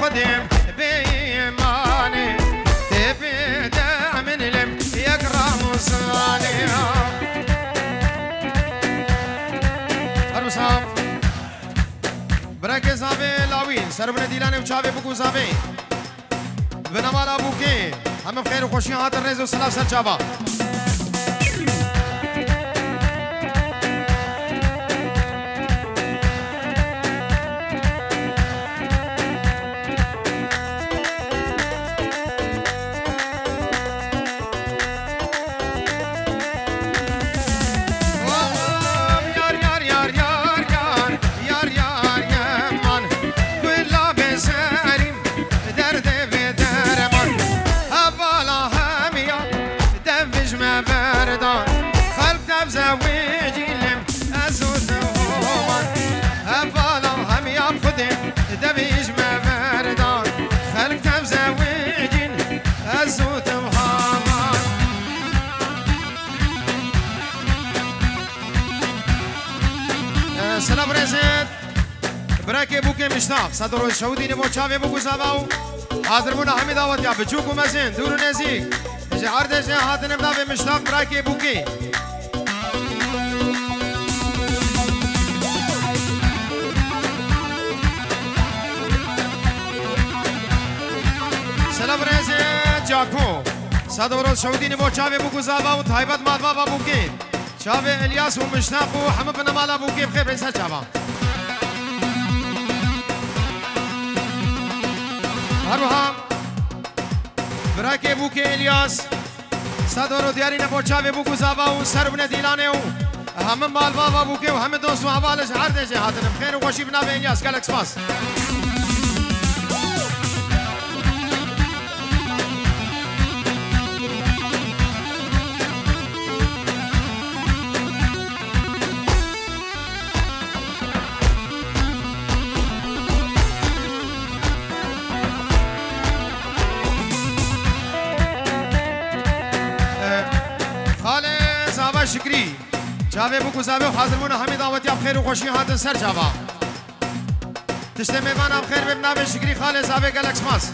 خدم بإيماني تبدأ من لم يقرأ مصاني أرسام بركة زابي لاوين سربنا ديلاني وشابي بكو زابي بنمال أبوكي هم بخير وخوشي هات الرئيس وسلام سر شابا سلام رزت براكي بوكي مشتاق صدر الشهودي نمو شافي بوكو ساباو حاضر بونا حمي دعوت يا بچوكو مزين دورو نزيك اجي عرض اجي هاتن بدافي مشتاق براكي بوكي سلام رزت جاكو صدر الشهودي نمو شافي بوكو ساباو تايبت مادبابا بوكي شافي الياس ومشتاق وحمد بن مال ابوكي بخير بيسا شافا هروها براكي بوكي الياس صدورو دياري نبو شافي بوكو زابا وسربنا ديلاني هم مال بابا بوكي وهم دوست وحوالش عرض جهاتنا بخير وخوشي بنا الياس قالك سباس شكري جاوي بوكو زاوي وحاضرمونا همي دعوتي بخير وخوشي هاتن سر جاوا تشتمي وانا بخير ببنابي شكري خالي زاوي قالك سماس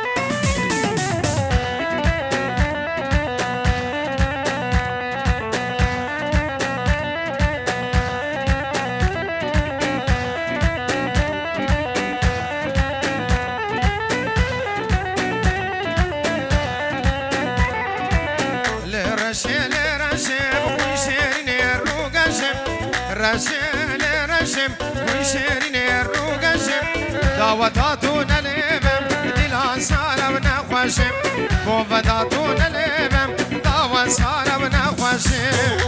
رشم رشم ويشيرين الروقشم دعوتاتون الإمام دلان صار ونخوشم بوفداتون الإمام دعوة صار ونخوشم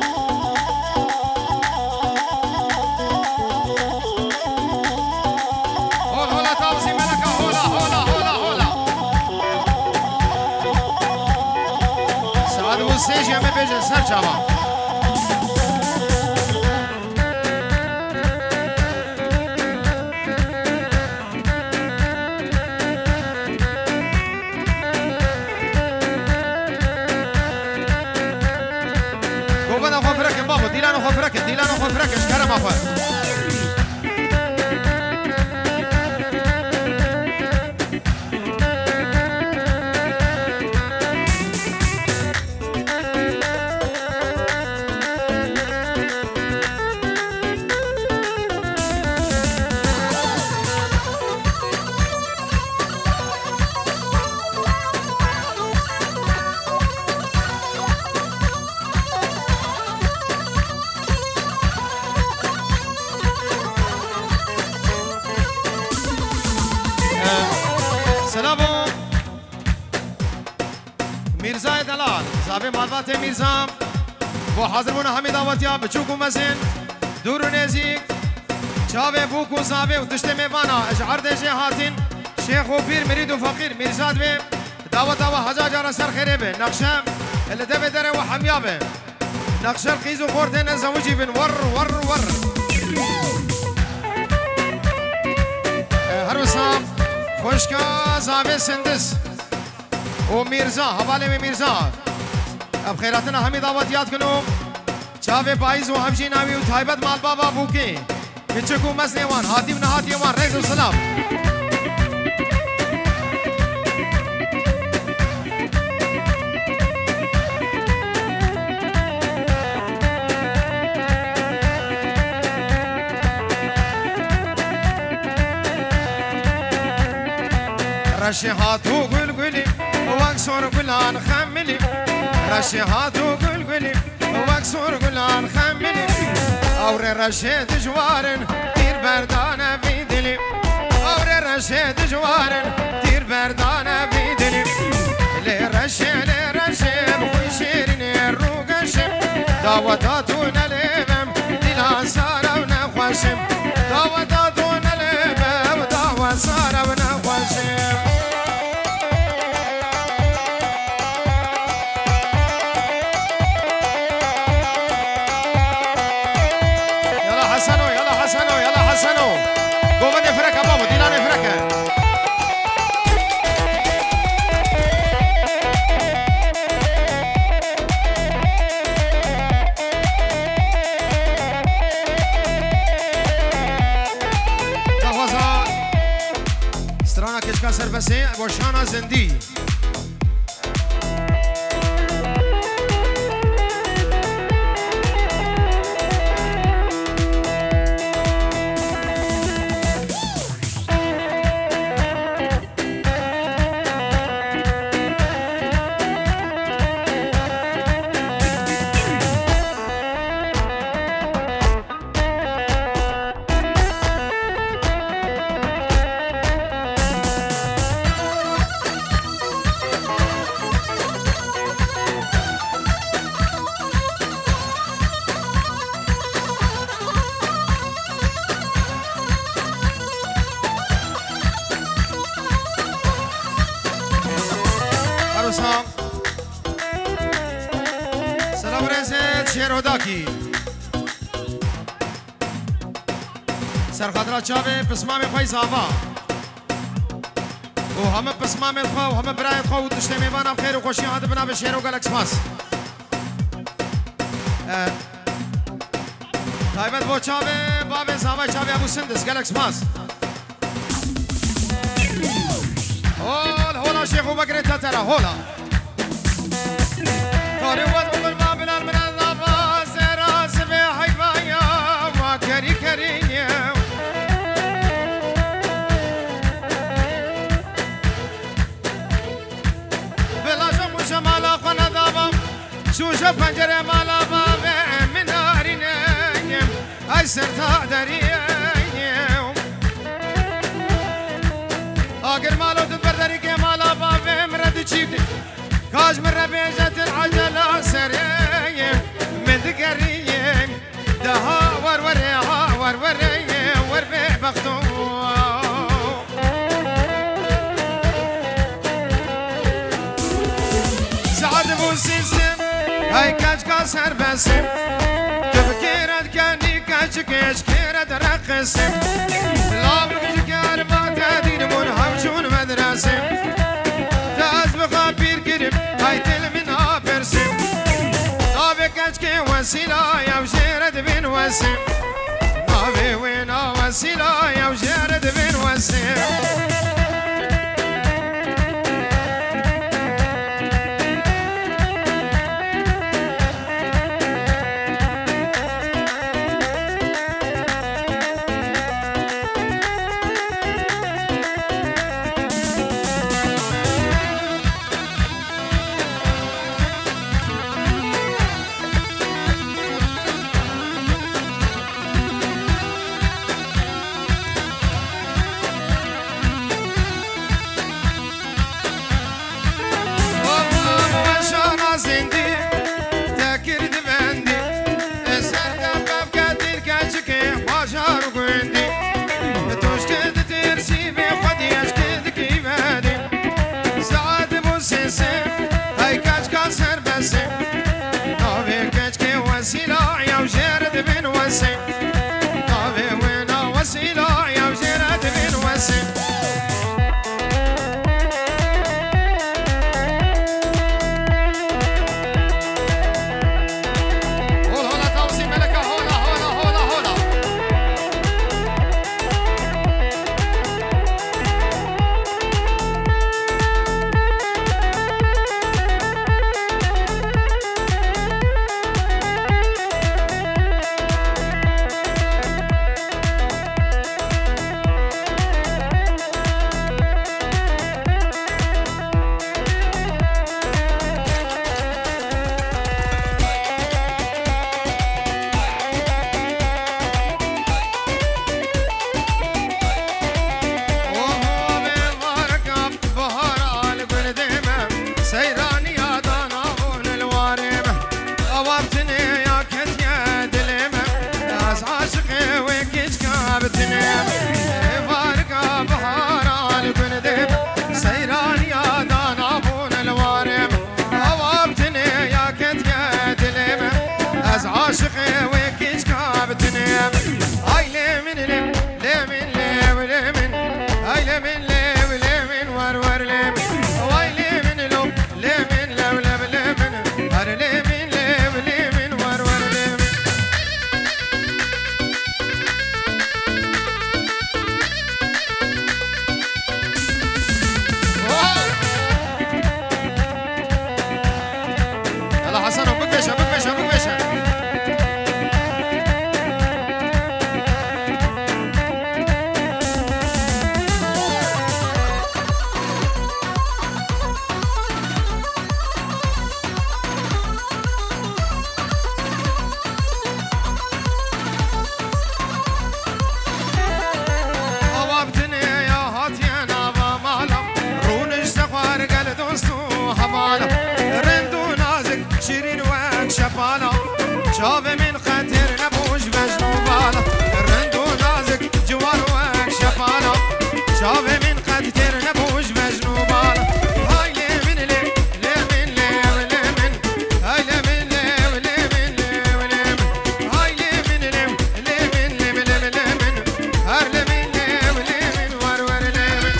هولا هولا تابسي ملكة هولا هولا هولا هولا سعد والسيجي همي بيجن سر جوا ديلانو خفرك اشكرم أخوة سلامو میرزا دلال زابه مالوات میرزا و حاضرمونا همه دعوتیا بچوکو مزین دور و نزیک چاوه بوکو زابه و دشت میوانا اشعار دیجه هاتین شیخ و پیر مرید و فقیر میرزاد به دعوتا و حجاجا سر خیره به نقشم اللي دبه دره و حمیابه نقش القیز و خورتین زوجی بن ور ور ور هر وسام خوشکا زابه سندس و میرزا حواله میں میرزا اب خیراتنا ہمیں دعوت یاد کنو چاوے پائیز و ہمشی ناوی و تھائبت مال بابا بوکے کچکو مسلے وان حاتم نہاتی وان ریز و سلام رشيهات وقلقلي واكسر قلان خملي رشيهات وقلقلي واكسر قلان خملي اوري رشيد جوارن دير بردانه في دلي اوري رشيد جوارن دير بردانه في دلي لي رشي بخوي شيرين الروقشم دعوتاتنا لبم دينا سارة ونخوشم دعوتاتنا لبم دعوة سارة ونخوشم يلا حسنو يلا حسنو يلا حسنو قوة نفرك بابا دينا نفرك سربسه باشانا زندی سلام رزت شیروداکی سرخدرات چاوه پسمام خوی زاوا و همه پسمام خوا و همه برایت خوا و دشته میوانم خیر و خوشی هاته بنا به شیرو گلکس پاس تایبت با چاوه باب زاوا چاوه ابو سندس گلکس پاس هولا شیخ و بکر تتره هولا طاری ود بقل ما بلال من الضبا سراس به حیفایا ما کری کریه بلا شموش مالا خانه دابم شوش پنجره مالا بابه من نارینه ای سرتا دریه آگر مالو تبرداری که مالا بابه مرد چیده کاش مرة بيجت العجلة سرية من دقرية دها وروريها ورورية وربي بختو سعد بو سيسم هاي كاش كاسر بسم تفكيرت كاني كاش كيش كيرت رقسم لا بكش كاربات هدين منهم شون مدرسم تاز بخابير كريم هاي تل من آبرسم نابي كاچكي وسيلة يا وجيرد بين وسم نابي وينا وسيلة يا وجيرد بين وسم شاب من خاطر نبوش بجنوبالا رندو نازك جوار وك شفالا شاب من خاطر نبوش بجنوبالا هاي لي من لي لي من لي ولي من هاي لي من لي ولي من لي ولي من هاي لي من لي لي من لي ولي من هار لي من لي ولي من ور ور لي من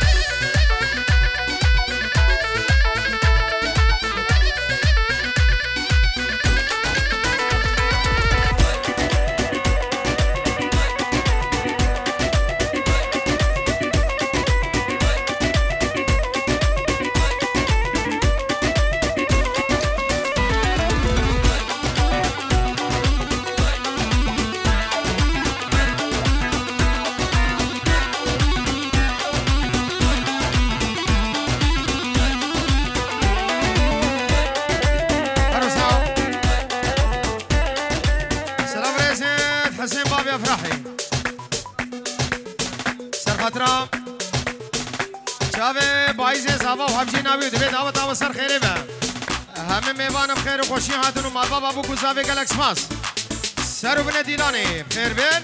شابه باعث زاوا و همچین ناوی دوید دعوت آو سر خیره به همه میوانم خیر و خوشی هاتون و مالبا بابو گوزاوه گلکس ماس سر و بنه دیلانه خیر بین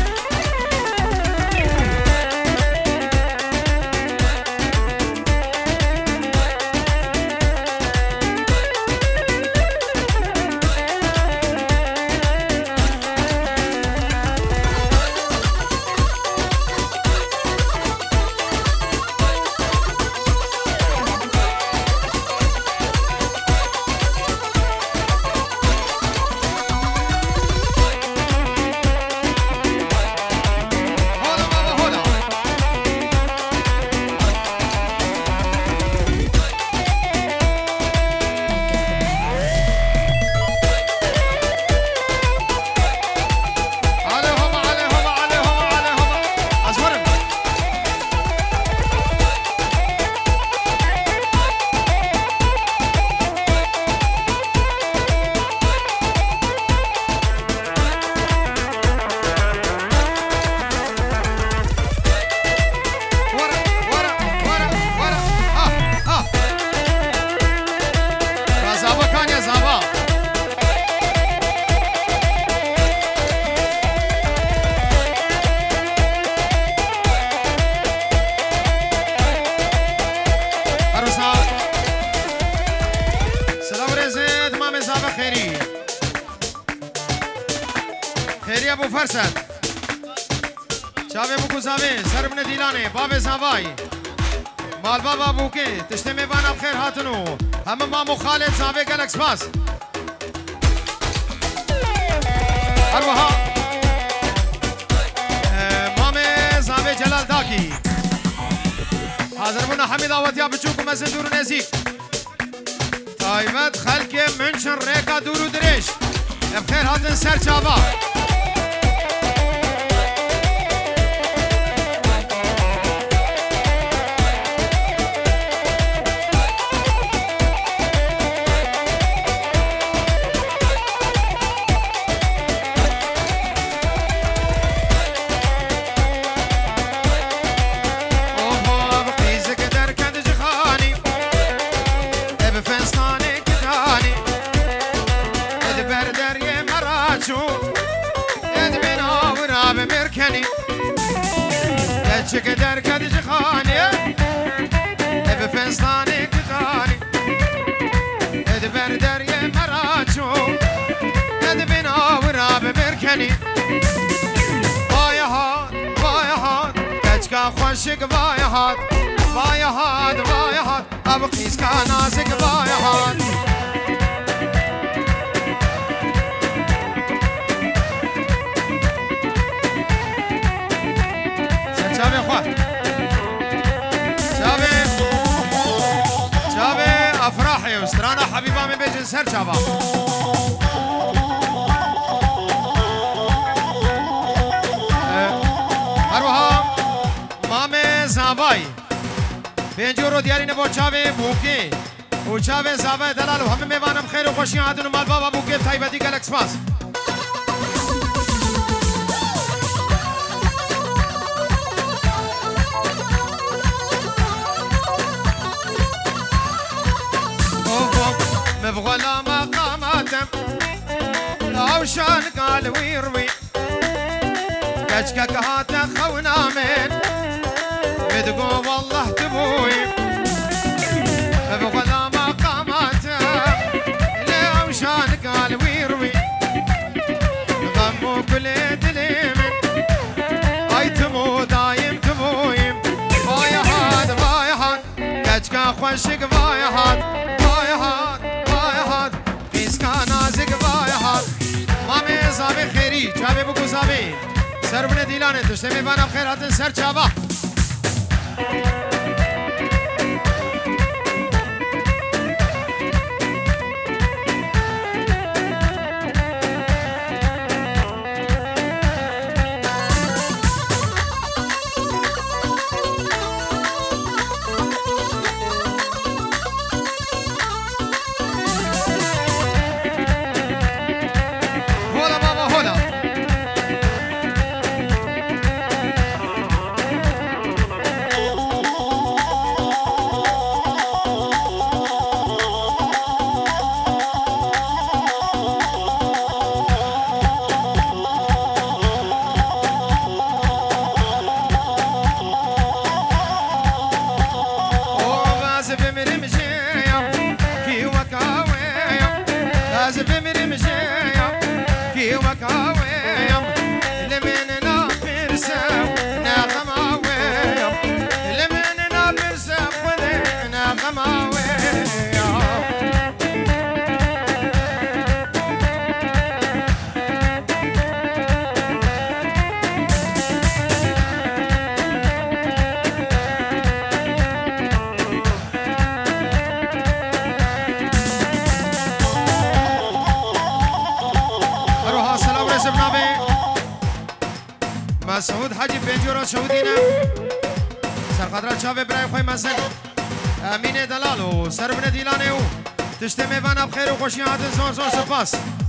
خیری ابو فرسد چاوه بو گزاوه سر بن دیلانه باب زاوای مال بابا بوکه تشته میوان اب خیر هاتنو همه مامو خالد زاوه گلکس باس اروها مام زاوه جلال داکی حاضر بنا حمید آواتیا بچوک و مزن دور و نزیک تایمت خلک منشن ریکا دور و درش بخیر هاتن سر چاوا چک در کدی خانه اب فستانه کدانی اد بردر یه مراچو اد بنا و راب برکنی وای هات کچکا خوشک وای هات اب قیس کا نازک وای هات شابه خواه شابه افراحي وسترانا حبيبا من بيجن سر شابه هروها مامه زابای بینجورو دیاری نبو چاوه بوکی و چاوه زابای دلالو همه میوانم خیر و خوشی هاتون و مال بابا بوکی تایبتی گلکس پاس مبغلا مقاماتم قال ويروي كشكك هات خونا من بتقول والله تبوي بغلا مقاماته لو شان قال ويروي غمو كل دليمن اي تمو دايم تبويم بايا هاد كشكا خوشك بايا هاد قيسكا نازك بايا هاد مامي زابي خيري جابي بكو زابي سربنا ديلانه تشتمي بانا بخيرات سر جابا مسعود حاجی بنجورا شهودینه سرقدرات شاوه برای خوی مزن امین دلالو سربن دیلانه و تشت میوان بخیر و خوشی هاتن زور سپاس